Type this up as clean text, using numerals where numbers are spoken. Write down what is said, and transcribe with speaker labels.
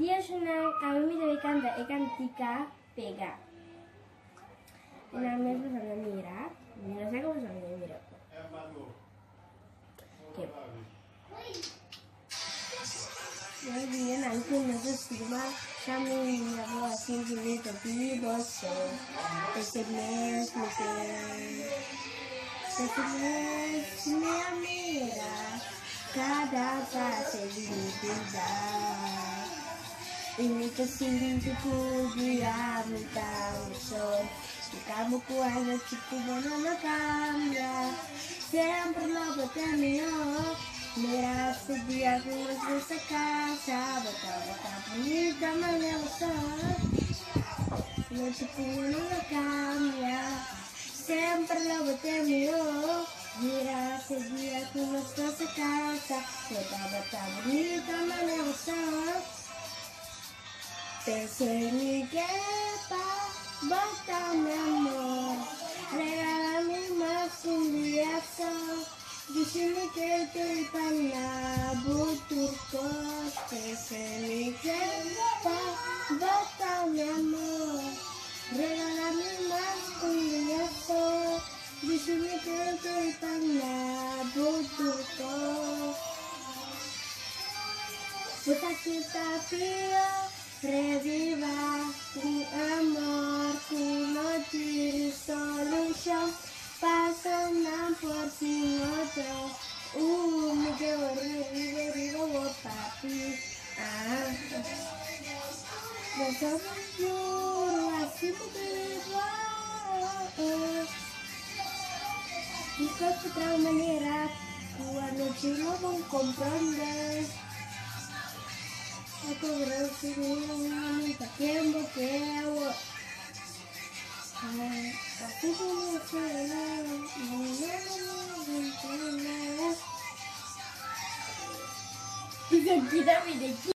Speaker 1: dia senang, kami ikan tika pega. Namanya bersama Mira. Mira saya bersama Mira. Oke. Jadi nanti cuma kami menyapu asin sini tapi bos SMS Mira kada saya tidak. Ini kesini cukup dia minta musuh. Kamu kuasa cukup menonton ya. Siempre lo bertemu. Mira sedia como se casa. Bota bonita maneja. No cukup menonton ya. Siempre lo bertemu. Mira sedia como se casa. Bota bonita maneja. Pensé en mi quepa, bota mi amor, regálame más un día sol, diciendo que estoy para buturcos. Pensé en mi quepa, bota mi amor, regálame más un día sol, diciendo que estoy para buturcos. Puta kita frío. Reviva mi amor, tu no tienes solución, pasan por sin otro. Me quedo arriba, papi. Nosotros lloro así porque dijo de otra manera, cuando yo no comprendes. Aku berarti minta tiempo que hago. Aku punya kita